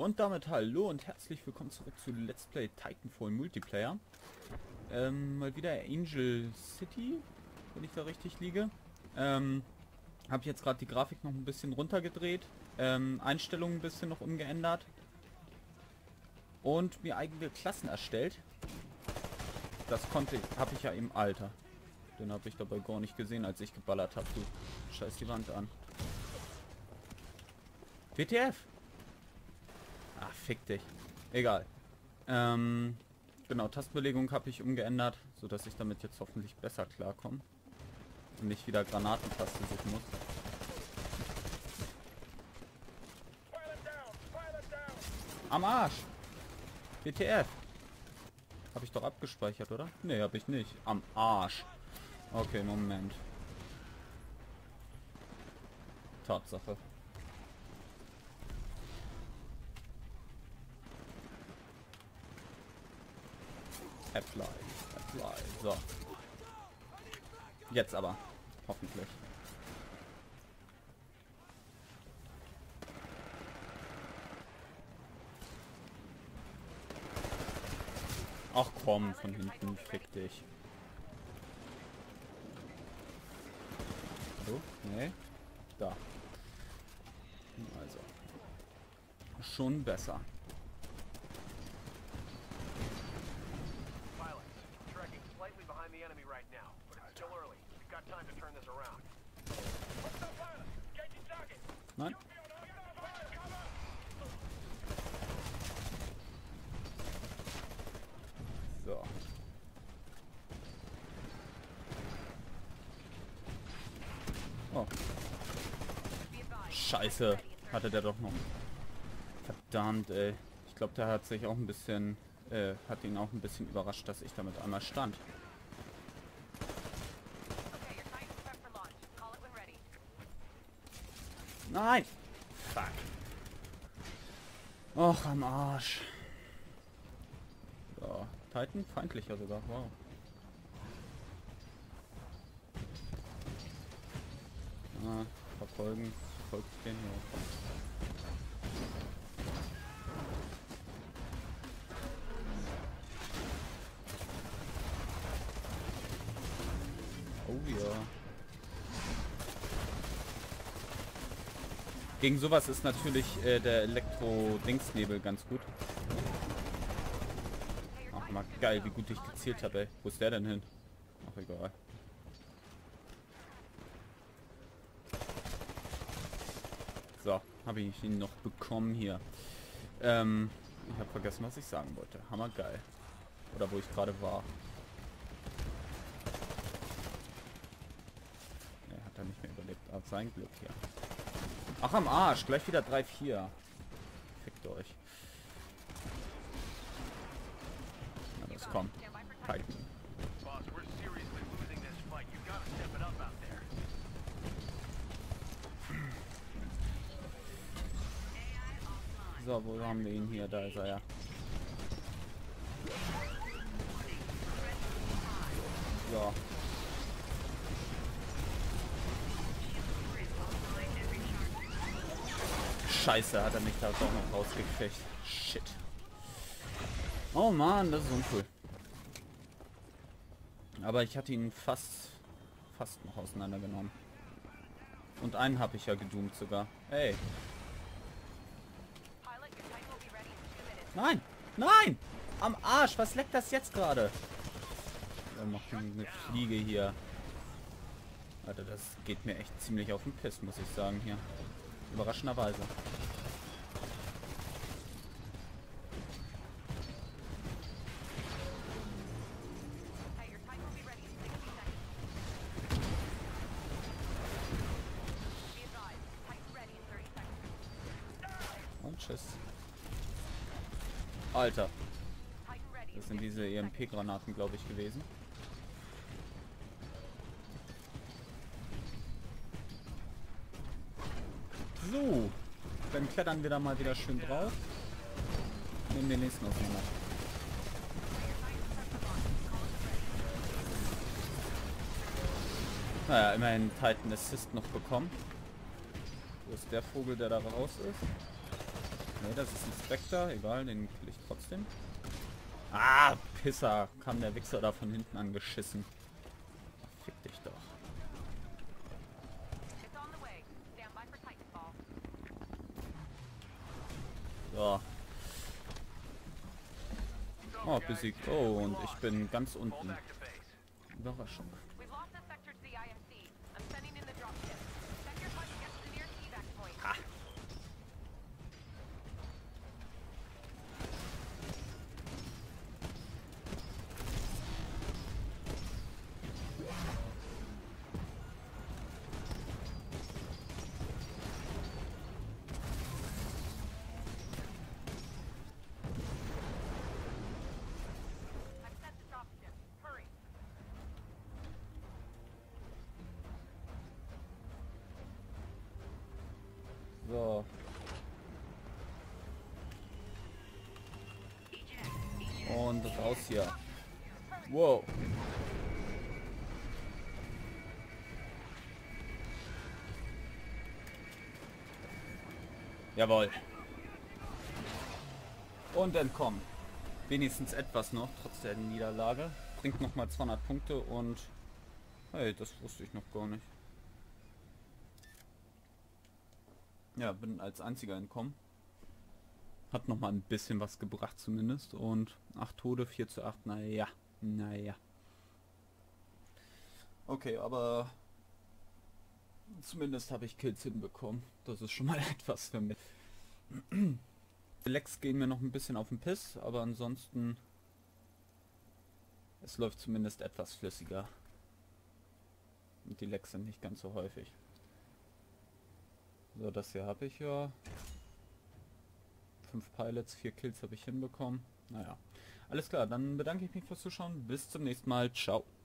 Und damit hallo und herzlich willkommen zurück zu Let's Play Titanfall Multiplayer. Mal wieder Angel City, wenn ich da richtig liege. Habe jetzt gerade die Grafik noch ein bisschen runtergedreht, Einstellungen ein bisschen noch umgeändert und mir eigene Klassen erstellt. Das habe ich ja im Alter. Den habe ich dabei gar nicht gesehen, als ich geballert habe. Du scheiß die Wand an. WTF! Ah, fick dich. Egal. Genau, Tastenbelegung habe ich umgeändert, sodass ich damit jetzt hoffentlich besser klarkomme. Und nicht wieder Granatentaste suchen muss. Am Arsch! WTF! Habe ich doch abgespeichert, oder? Nee, habe ich nicht. Am Arsch. Okay, Moment. Tatsache. Apply. So. Jetzt aber. Hoffentlich. Ach komm, von hinten. Fick dich. Hallo? Nee. Da. Also. Schon besser. Nein. So. Oh. Scheiße. Hatte der doch noch. Verdammt, ey. Ich glaube, der hat sich auch ein bisschen, hat ihn auch ein bisschen überrascht, dass ich damit einmal stand. Nein! Fuck. Och, am Arsch. So, Titan feindlicher sogar. Wow. Ah, verfolgen. Folgt den hier. Oh ja. Gegen sowas ist natürlich der Elektro-Dingsnebel ganz gut. Ach mal geil, wie gut ich gezielt habe, ey. Wo ist der denn hin? Ach egal. So, habe ich ihn noch bekommen hier. Ich habe vergessen, was ich sagen wollte. Hammergeil. Oder wo ich gerade war. Er hat er nicht mehr überlebt. Aber sein Glück hier. Ach, am Arsch. Gleich wieder 3-4. Fickt euch. Na, das kommt. Titan. So, wo haben wir ihn hier? Da ist er ja. So. Scheiße, hat er mich da doch noch rausgekriegt. Shit. Oh Mann, das ist uncool. Aber ich hatte ihn fast noch auseinandergenommen. Und einen habe ich ja gedoomt sogar. Hey. Nein! Nein! Am Arsch! Was leckt das jetzt gerade? Da macht eine Fliege hier. Alter, das geht mir echt ziemlich auf den Piss, muss ich sagen hier. Überraschenderweise. Und tschüss. Alter. Das sind diese EMP-Granaten, glaube ich, gewesen. So. Dann klettern wir da mal wieder schön drauf. Nehmen den nächsten auseinander. Naja, immerhin Titan Assist noch bekommen. Wo ist der Vogel, der da raus ist? Ne, das ist ein Spectre. Egal, den kill ich trotzdem. Ah, Pisser. Kam der Wichser da von hinten angeschissen. Fick dich doch. So. Oh, besiegt. Oh, und ich bin ganz unten. Überraschung. Ha. So. Und raus hier. Wow. Jawohl. Und entkommen. Wenigstens etwas noch, trotz der Niederlage. Bringt nochmal 200 Punkte und... Hey, das wusste ich noch gar nicht. Ja, bin als einziger entkommen. Hat noch mal ein bisschen was gebracht zumindest. Und 8 Tode, 4:8, naja. Naja. Okay, aber zumindest habe ich Kills hinbekommen. Das ist schon mal etwas für mich. Die Lags gehen mir noch ein bisschen auf den Piss, aber ansonsten... Es läuft zumindest etwas flüssiger. Und die Lags sind nicht ganz so häufig. So, das hier habe ich ja. 5 Pilots, 4 Kills habe ich hinbekommen. Naja. Alles klar, dann bedanke ich mich fürs Zuschauen. Bis zum nächsten Mal. Ciao.